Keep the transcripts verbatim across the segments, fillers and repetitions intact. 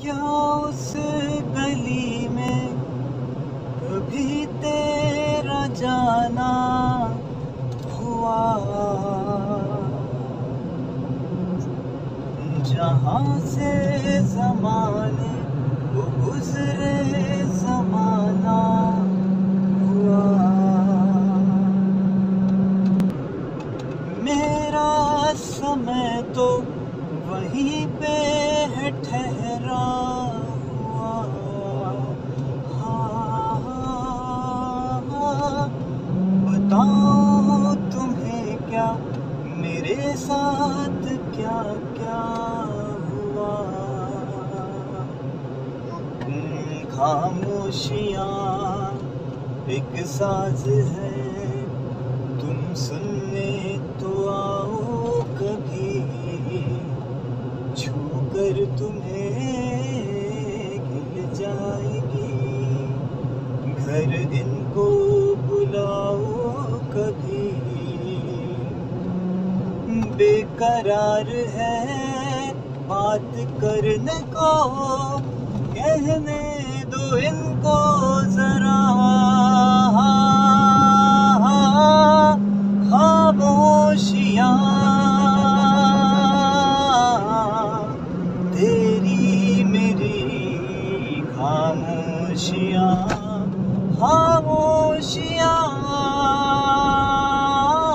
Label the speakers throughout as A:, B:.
A: क्या उस गली में कभी तेरा जाना हुआ, जहाँ से ज़माने को गुज़रे ज़माना हुआ। मेरा समय तो वहीं पे है ठहरा हुआ। हाँ, हाँ, बताऊं तुम्हें क्या मेरे साथ क्या क्या हुआ। खामोशियाँ एक साज है, तुम सुनने तो आओ कभी, छूकर तुम्हें गिर जाएगी। घर इनको बुलाओ कभी, बेकरार है बात करने को, कहने दो इनको जरा। खामोशियाँ तेरी मेरी खामोशियाँ, खामोशियाँ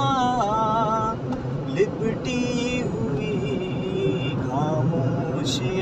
A: लिपटी हुई खामोशियाँ।